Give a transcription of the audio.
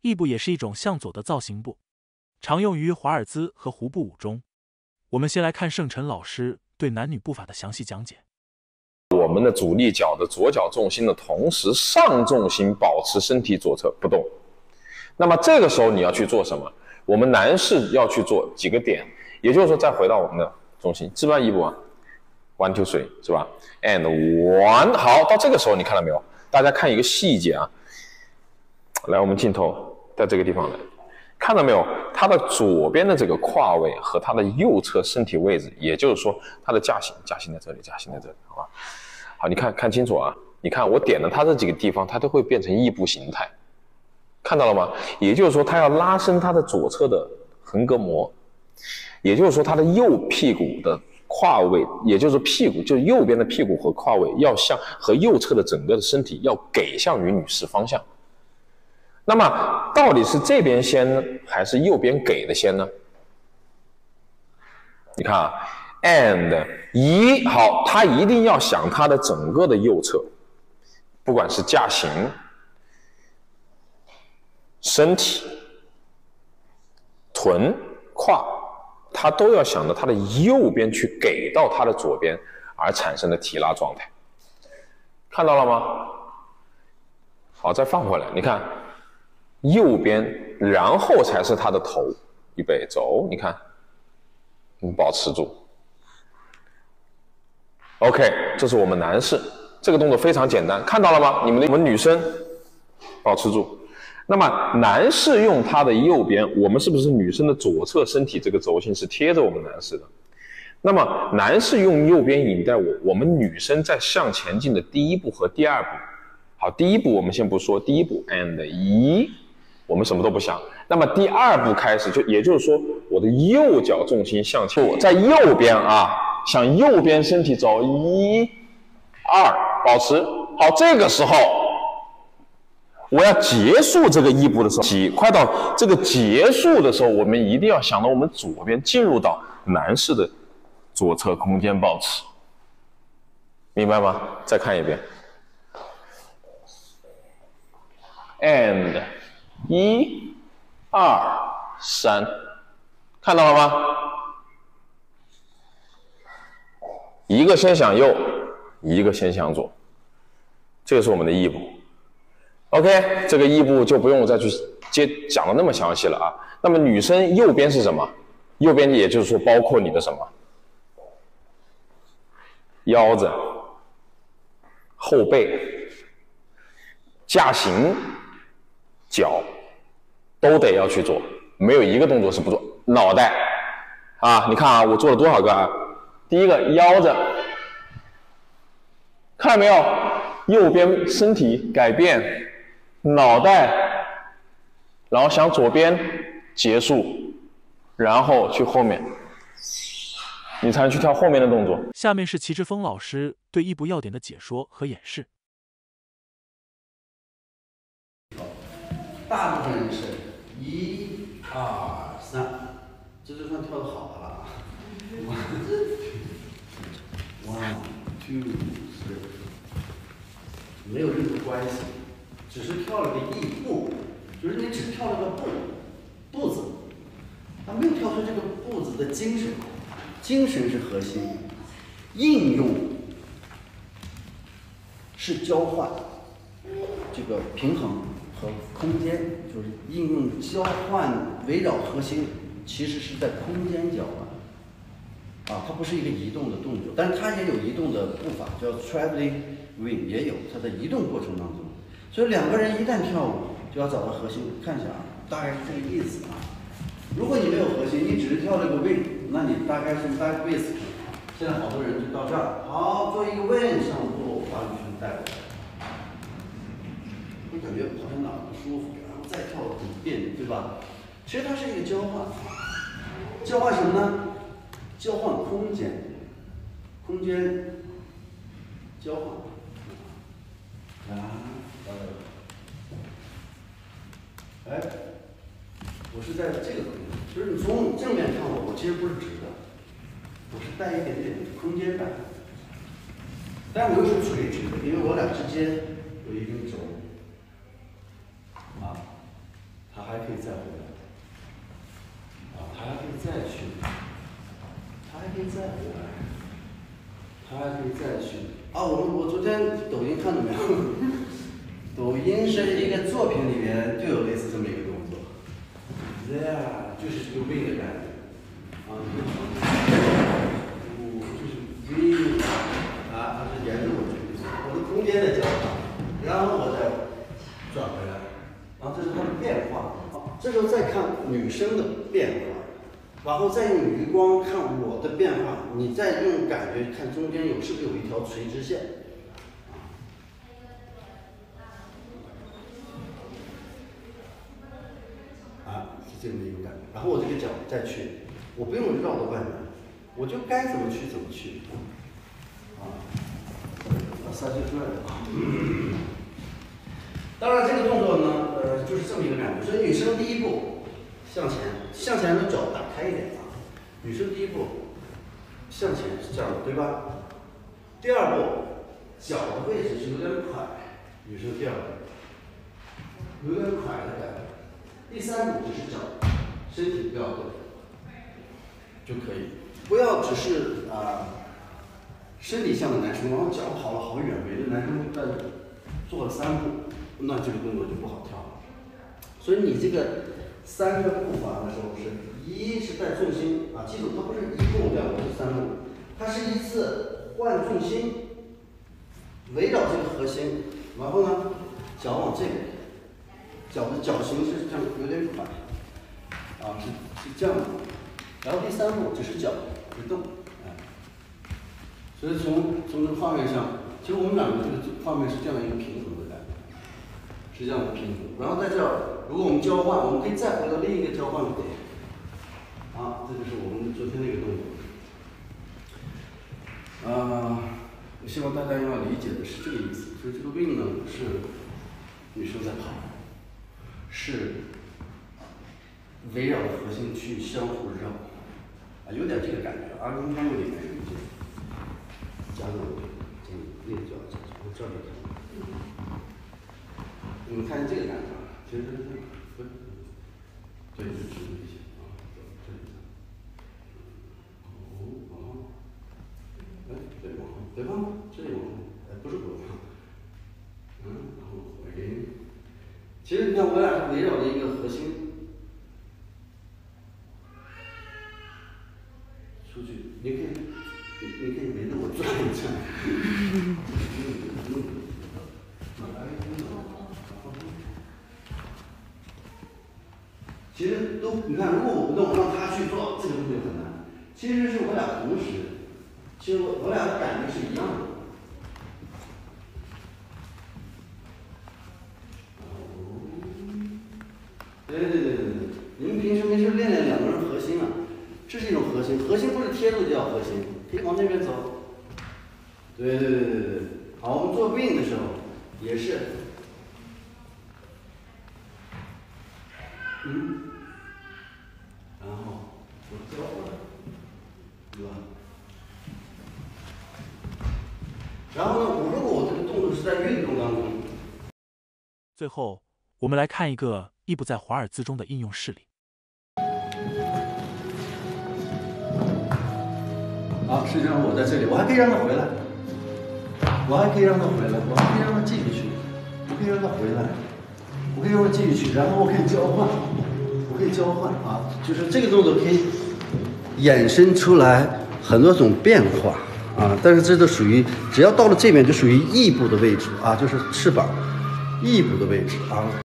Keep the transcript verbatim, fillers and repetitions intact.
翼步也是一种向左的造型步，常用于华尔兹和胡步舞中。我们先来看盛晨老师对男女步法的详细讲解。 我们的主力脚的左脚重心的同时，上重心保持身体左侧不动。那么这个时候你要去做什么？我们男士要去做几个点，也就是说再回到我们的重心，是吧？一步啊 ，one two three 是吧 ？and one， 好，到这个时候你看到没有？大家看一个细节啊，来，我们镜头在这个地方来，看到没有？它的左边的这个胯位和它的右侧身体位置，也就是说它的架形，架形在这里，架形在这里，好吧？好，你看看清楚啊！你看我点的它这几个地方，它都会变成翼步形态。看到了吗？也就是说，它要拉伸它的左侧的横膈膜，也就是说，它的右屁股的胯位，也就是屁股，就是右边的屁股和胯位，要向和右侧的整个的身体要给向于女士方向。那么，到底是这边先呢，还是右边给的先呢？你看啊 ，and 一好，它一定要想它的整个的右侧，不管是架形。身体、臀、胯，它都要想到它的右边去给到它的左边而产生的提拉状态，看到了吗？好，再放回来，你看右边，然后才是它的头，预备走，你看，你保持住。OK， 这是我们男士，这个动作非常简单，看到了吗？你们的我们女生保持住。那么男士用他的右边，我们是不是女生的左侧身体这个轴心是贴着我们男士的？那么男士用右边引带我，我们女生在向前进的第一步和第二步。好，第一步我们先不说，第一步 and 一，我们什么都不想。那么第二步开始，就也就是说，我的右脚重心向前，在右边啊，向右边身体走，一、二，保持。好，这个时候。我要结束这个翼步的时候，快到这个结束的时候，我们一定要想到我们左边进入到男士的左侧空间保持，明白吗？再看一遍 ，and 一、二、三，看到了吗？一个先想右，一个先想左，这个是我们的翼步。OK， 这个翼步就不用再去接讲的那么详细了啊。那么女生右边是什么？右边也就是说包括你的什么？腰子、后背、架形、脚都得要去做，没有一个动作是不做。脑袋啊，你看啊，我做了多少个啊？第一个腰子，看到没有？右边身体改变。脑袋，然后向左边结束，然后去后面，你才能去跳后面的动作。 下面是齐志峰老师对翼步要点的解说和演示。 大部分人是一、二、三，这就算跳的好的了。One, two, three， 没有任何关系。只是跳了个翼步，就是你只跳了个步，步子，他没有跳出这个步子的精神，精神是核心，应用是交换，这个平衡和空间，就是应用交换围绕核心，其实是在空间交换，啊，它不是一个移动的动作，但是它也有移动的步伐，叫 traveling wing， 也有，它在移动过程当中。所以两个人一旦跳舞，就要找到核心。看一下啊，大概是这个意思啊。如果你没有核心，你只是跳了个 wing， 那你大概是 back with。现在好多人就到这儿，好，做一个 wing 上步，把女生带过来，你感觉好像哪儿不舒服，然后再跳很别扭，对吧？其实它是一个交换，交换什么呢？交换空间，空间交换。啊，呃，哎，我是在这个空间，就是你从正面看我，我其实不是直的，我是带一点点空间感，但我又是垂直的，因为我俩之间有一根轴，啊，它可以再回来，啊，他还可以再去，他还可以再回来，他还可以再去。啊，我们我昨天抖音看到没有？抖音是一个作品里面就有类似这么一个动作 ，there 就是这个 V 的感觉，啊，我就是 V， 啊，它是沿着我这个我的空间的交叉，然后我再转回来。 然后这是它的变化，这时候再看女生的变化，然后再用余光看我的变化，你再用感觉看中间有是不是有一条垂直线，啊，是这么一种感觉。然后我这个脚再去，我不用绕到外面，我就该怎么去怎么去，啊，把三线出来了。当然，这个动作呢，呃，就是这么一个感觉。所以女生第一步向前，向前的脚打开一点啊。女生第一步向前是这样的，对吧？第二步脚的位置是有点跛，女生第二步有点跛的感觉。第三步只是脚身体不要动就可以，不要只是啊、呃、身体向的男生，然后脚跑了好远，每个男生在做了三步。 那这个动作就不好跳了，所以你这个三个步伐的时候是一是带重心啊，记住它不是一步两步三步，它是一次换重心，围绕这个核心，然后呢脚往这边，脚的脚型是这样有点跛，啊是是这样的，然后第三步只是脚不动，哎，所以从从这个画面上，其实我们两个这个画面是这样一个平衡。 是这样的平衡，然后在这儿，如果我们交换，我们可以再回到另一个交换的点。啊，这就是我们昨天那个动作。啊，我希望大家要理解的是这个意思，所以这个 wing 呢是女生在跑，是围绕着核心去相互绕，啊，有点这个感觉。儿童方面里面有这个，加入这个那个叫叫我这里看。 你们看这个感觉，其实不，对，是直一些啊，这里，哦哦，哎，对往后，对吧？这里往后，哎，不是不往后，嗯，然后回，其实你看我俩围绕着一个核心出去，你可以，你可以围着我转一转。嗯嗯其实都你看，如果我不动，让他去做，这个动作很难。其实是我俩同时，其实我我俩的感觉是一样的。对对对对对，你们平时没事练练两个人核心啊，这是一种核心，核心不是贴住就叫核心，可以往那边走。对对对对对，好，我们做 wing 的时候也是。 嗯，然后我交换，对吧？然后呢，我如果我这个动作是在运动当中， 最后我们来看一个亦步在华尔兹中的应用事例。 啊，实际上我在这里，我还可以让他回来，我还可以让他回来，我还可以让他继续去，我可以让他回来。 我可以让它继续去，然后我可以交换，我可以交换啊，就是这个动作可以衍生出来很多种变化啊，但是这都属于只要到了这边就属于翼部的位置啊，就是翅膀翼部的位置啊。